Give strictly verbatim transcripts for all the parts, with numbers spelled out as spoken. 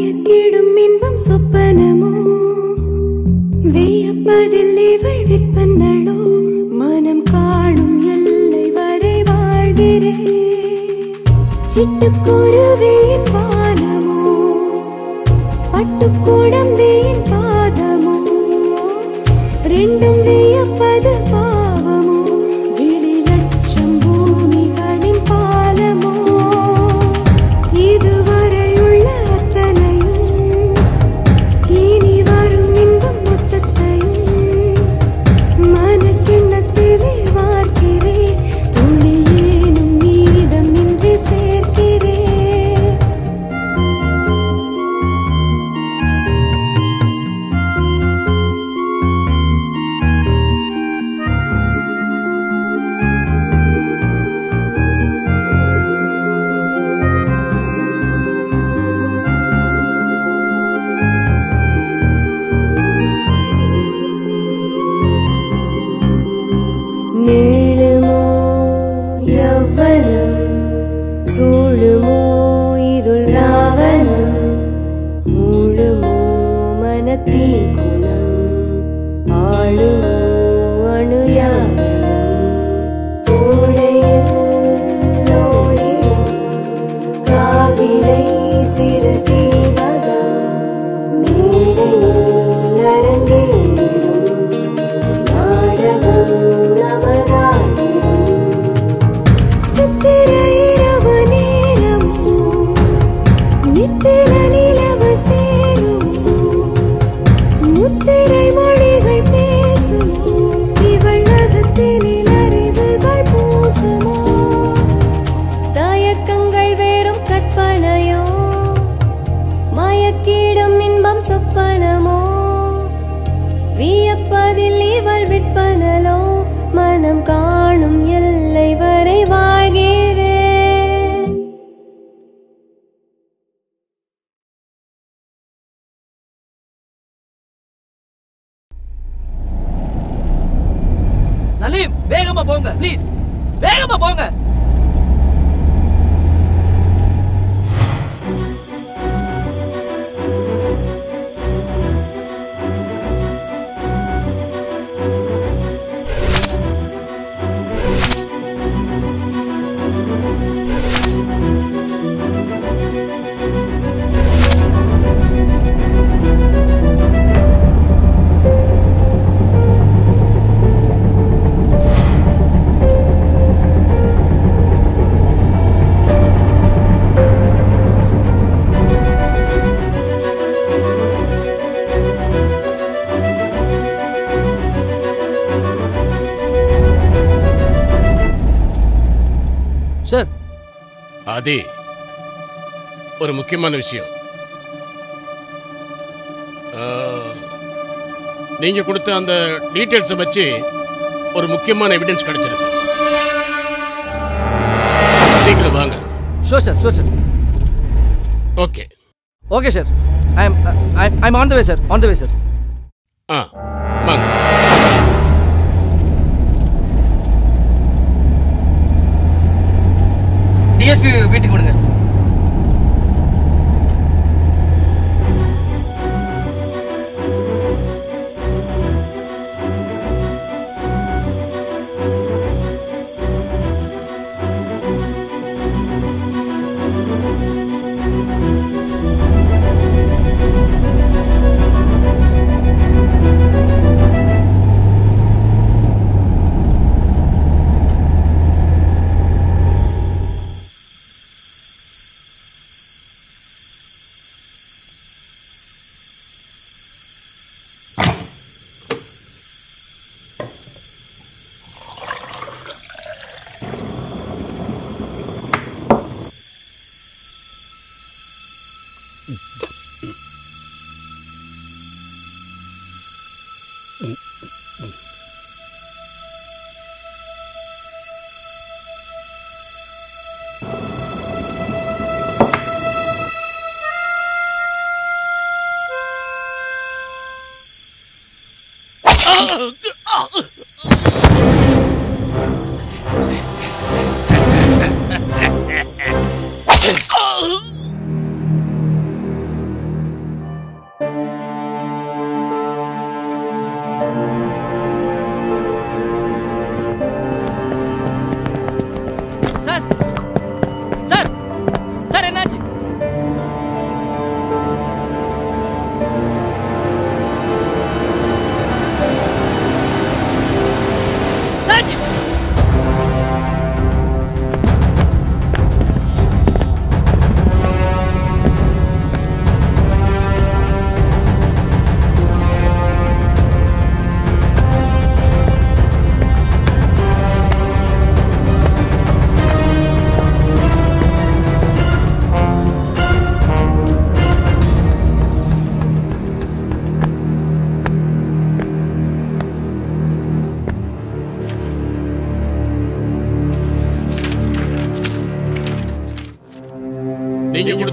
மயக்கிடும் இன்பம் சொப்பனமோ வியப்பதில் இவள் விற்பனளோ மனம் காணும் எல்லை வரை வாழ்கிறேன் சிட்டுக்குருவியின் வானமோ பட்டுக்குடம்பியின் பாதமோ ரெண்டும் வியப்பது பாவமோ விழி லட்சம் பூமிகளின் பாலமோ இதுவரையுள்ள அத்தனையும் இனி வரும் இன்பம் மொத்தத்தையும் மனக்கிண்ணத்திலே வார்க்கிறேன் துளியேனும் மீதம் இன்றி சேர்க்கிறேன் நீளுமோ யௌவனம் சூழுமோ இருள் ராவணம் மூழுமோ மனத்தீ குணம் ஆளுமோ அணுயாவனம் ஓடையில் ஓடிடும் காவிலை சிறு தீவகம் மேடையில் அரங்கேறிடும் நாடகம் முத்திரை மொழிகள் பேசுமோ இவள் அகத்தினில் அறிவுகள் பூசுமோ தயக்கங்கள் வேறும் கற்பனையோ மயக்கிடும் இன்பம் சொப்பனமோ வியப்பதில் இவள் விற்பனலோ மனம் காணும் எல்லை வரை வாழ்கிறேன் நலீம் வேகமா போங்க ப்ளீஸ் வேகமா போங்க சார் ஆதி ஒரு முக்கியமான விஷயம் நீங்க கொடுத்த அந்த டீடைல்ஸ் வச்சு ஒரு முக்கியமான எவிடன்ஸ் கிடைச்சிருக்கு சீக்கிரம் வாங்க sure sir sure sir okay okay sir I am I am on the way sir on the way sir ஆ வாங்க டிஎஸ்பி வீட்டுக்கு கொடுங்க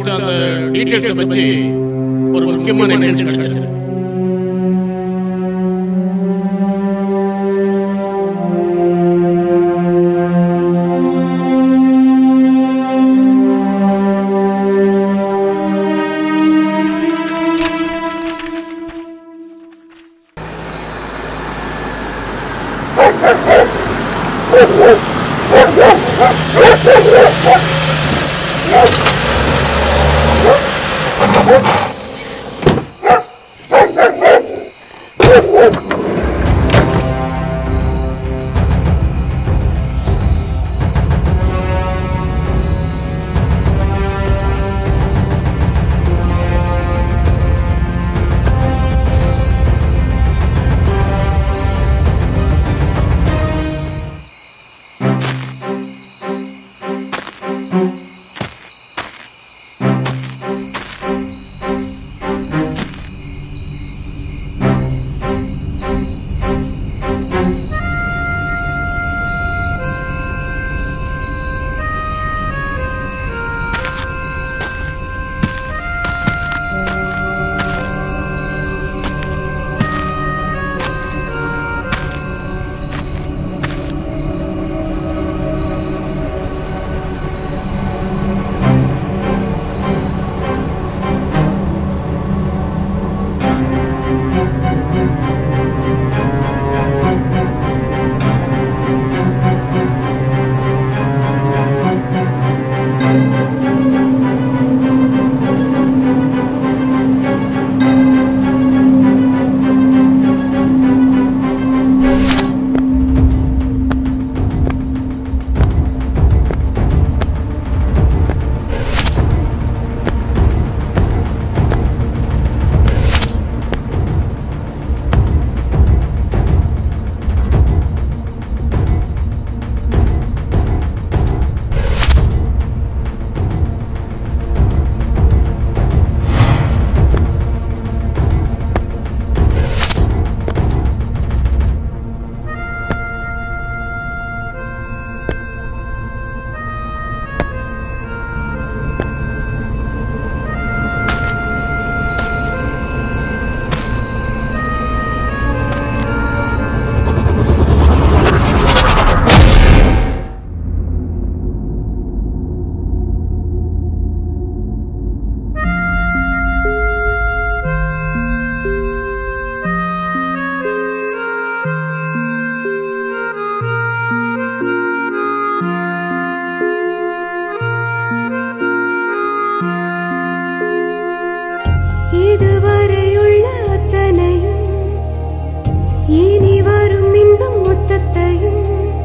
கொடுத்த அந்த டீடைல்ஸ் வச்சு ஒரு முக்கியமான எவிடன்ஸ் கிடைச்சிருக்கு. இதுவரையுள்ள அத்தனையும் இனி வரும் இன்பம் மொத்தத்தையும்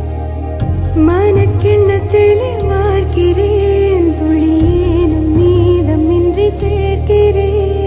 மனக்கிண்ணத்திலே வார்க்கிறேன், துளியேனும் மீதமின்றி சேர்க்கிறேன்.